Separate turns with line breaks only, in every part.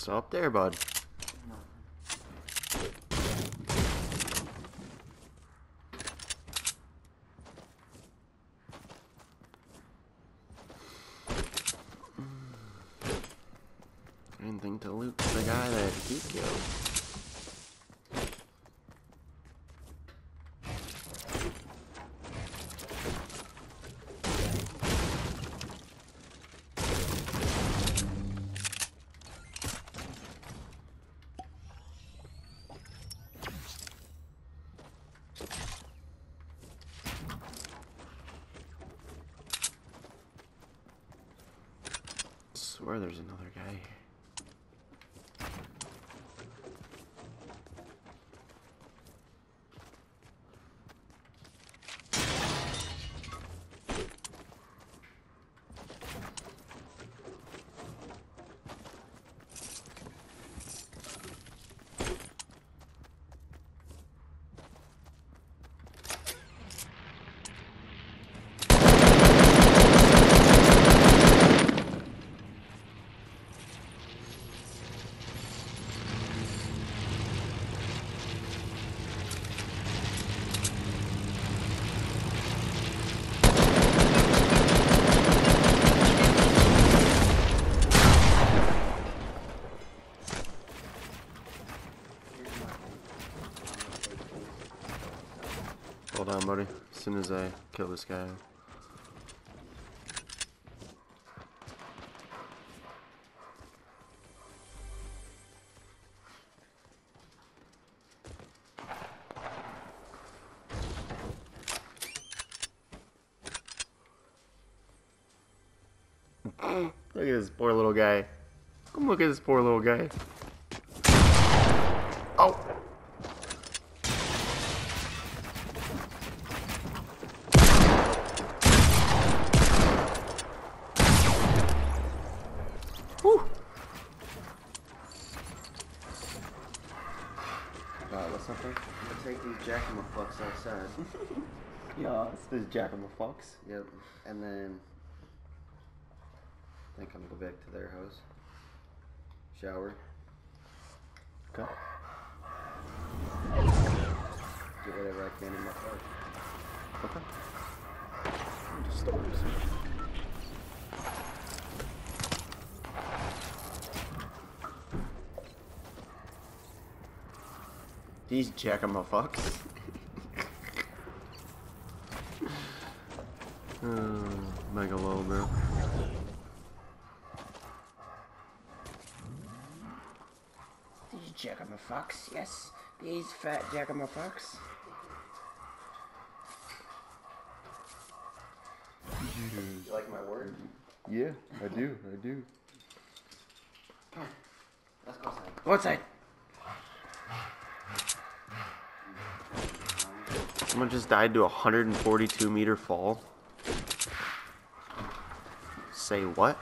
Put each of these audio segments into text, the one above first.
What's up there, bud? Anything to loot the guy that he killed. I swear there's another guy here. Hold on, buddy. As soon as I kill this guy. Look at this poor little guy. Come look at this poor little guy. Oh!
Something? I'll take these jack-in-the-fucks outside.
Yeah, this jack-in-the-fucks.
Yep, and then I think I'm gonna go back to their house. Shower.
Okay.
Get whatever I can in my car.
Okay. Just stories. These jack-in-the-fucks. Mega low, bro.
These jack-in-the-fucks, yes. These fat jack-in-the-fucks. You like my word?
Yeah, I do. I do.
Come on. Let's go outside.
Go outside. Someone just died to a 142-meter fall. Say what?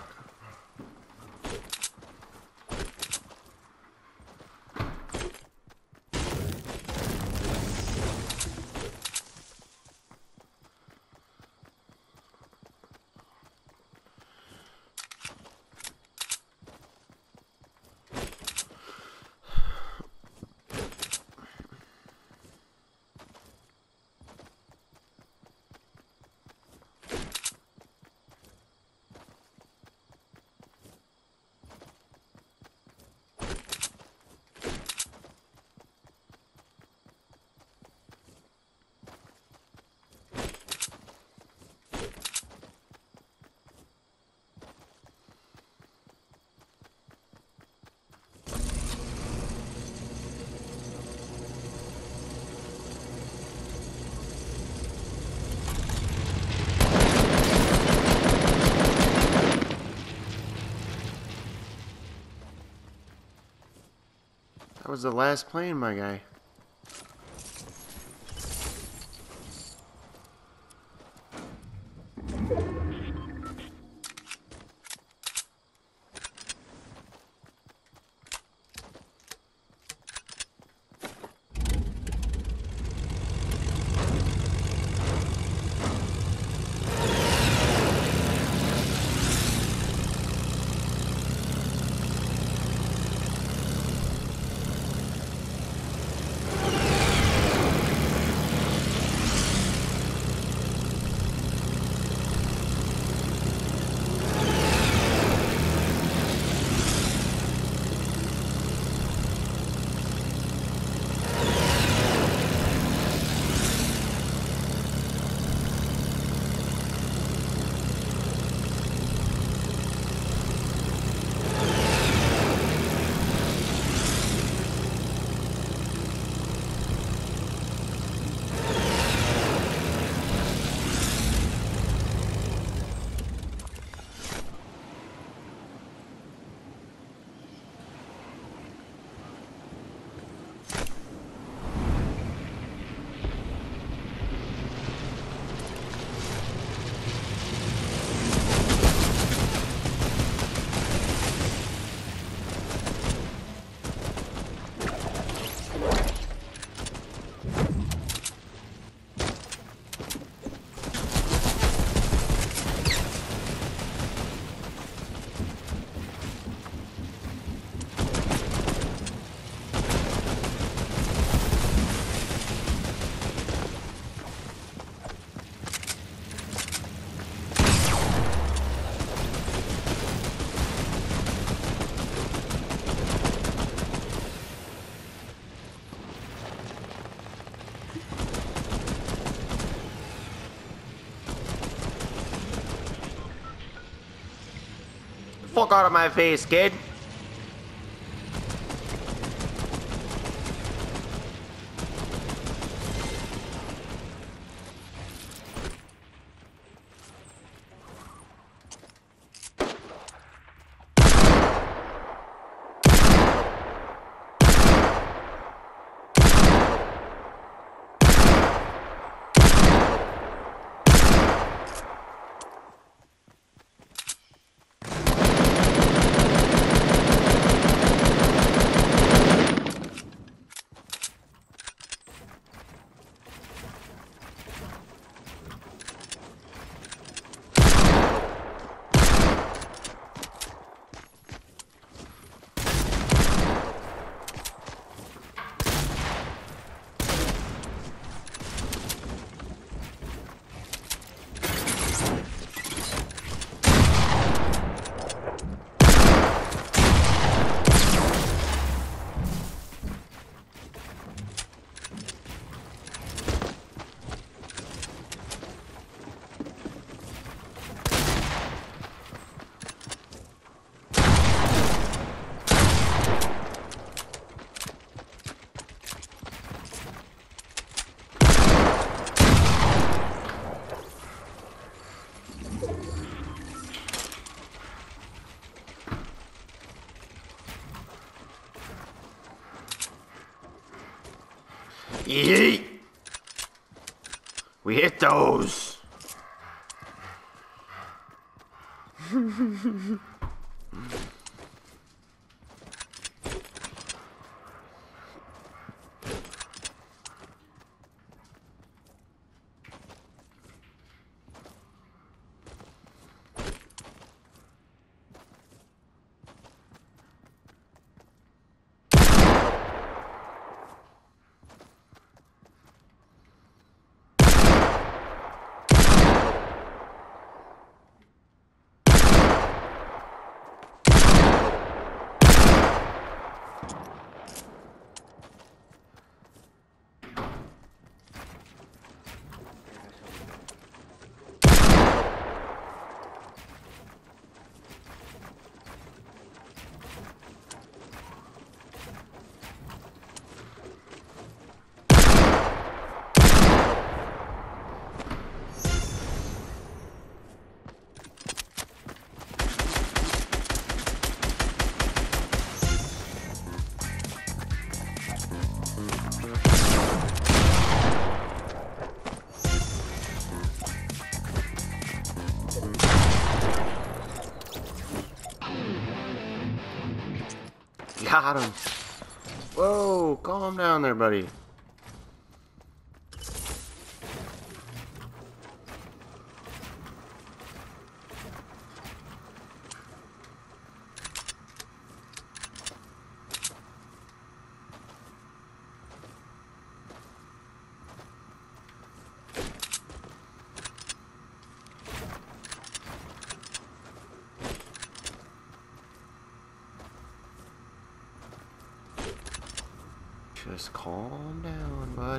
That was the last plane, my guy. Fuck out of my face, kid. Yeet! We hit those! Got him. Whoa, calm down there, buddy. Just calm down, bud.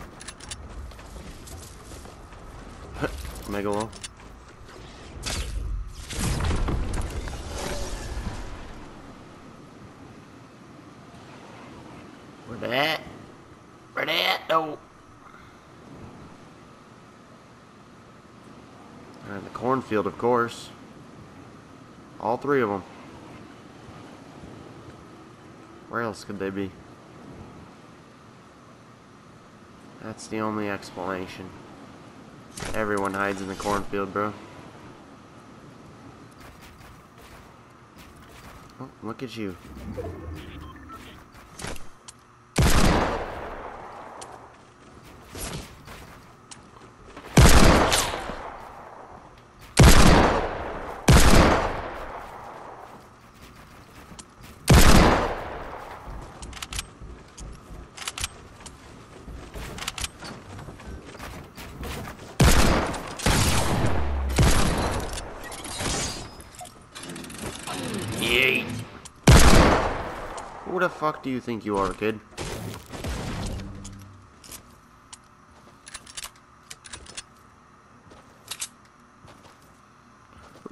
Megalo. Where they at? Where they at, though? In the cornfield, of course. All three of them. Where else could they be? That's the only explanation. Everyone hides in the cornfield, bro. Oh, look at you. Yeet. Who the fuck do you think you are, kid?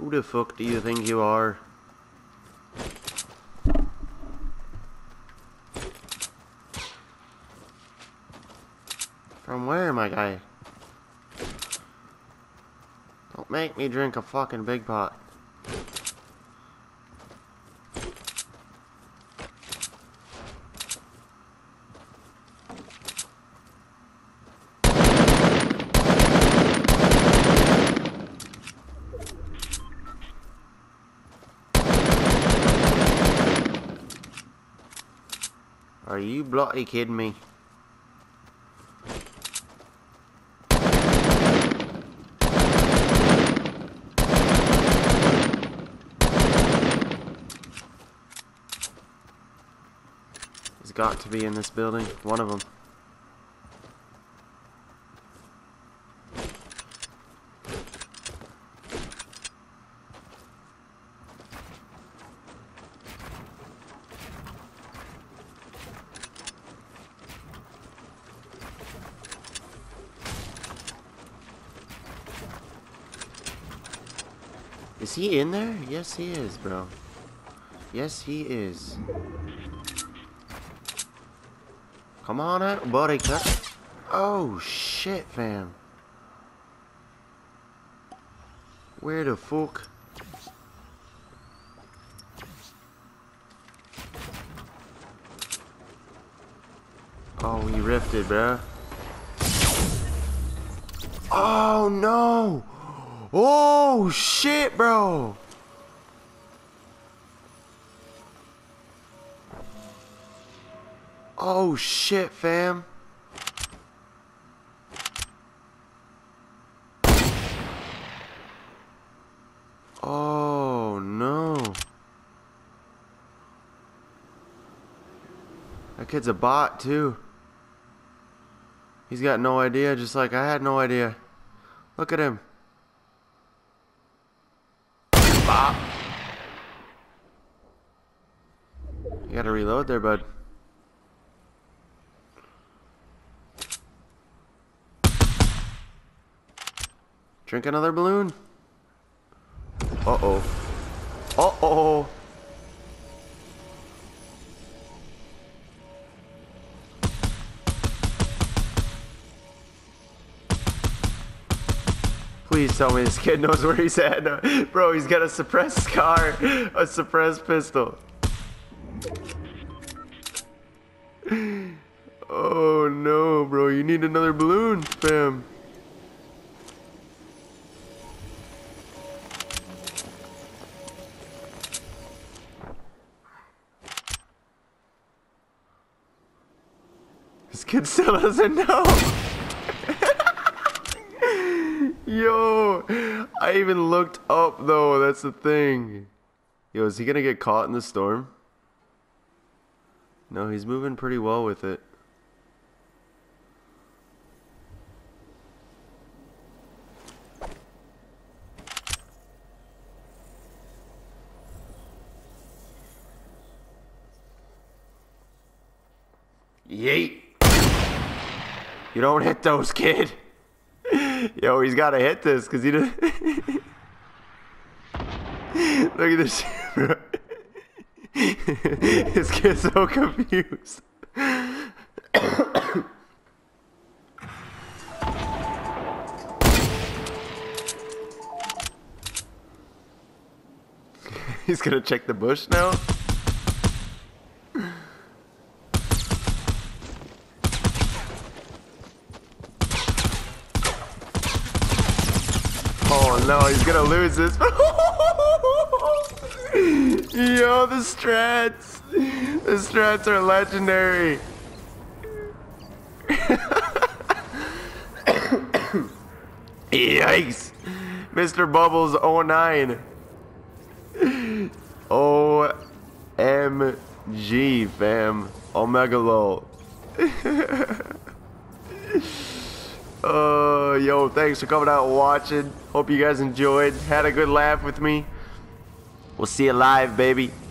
Who the fuck do you think you are? From where, my guy? Don't make me drink a fucking big pot. Are you bloody kidding me? He's got to be in this building. One of them. Is he in there? Yes, he is, bro. Yes, he is. Come on out, buddy. Cut. Oh, shit, fam. Where the fuck? Oh, he rifted, bro. Oh, no. Oh, shit, bro. Oh, shit, fam. Oh, no. That kid's a bot, too. He's got no idea, just like I had no idea. Look at him. Bop. You gotta reload there, bud. Drink another balloon. Uh-oh. Uh-oh. Please tell me this kid knows where he's at. No. Bro, he's got a suppressed scar. A suppressed pistol. Oh no, bro. You need another balloon, fam. This kid still doesn't know. Yo, I even looked up though, that's the thing. Yo, is he gonna get caught in the storm? No, he's moving pretty well with it. Yeet. You don't hit those, kid. Yo, he's gotta hit this because he didn't. Look at this shit, bro. This kid's so confused. He's gonna check the bush now. Oh no, he's gonna lose this. Yo, the strats. The strats are legendary. Yikes. Mr. Bubbles 09. OMG, fam. Omega lol. Yo, thanks for coming out and watching. Hope you guys enjoyed. Had a good laugh with me. We'll see you live, baby.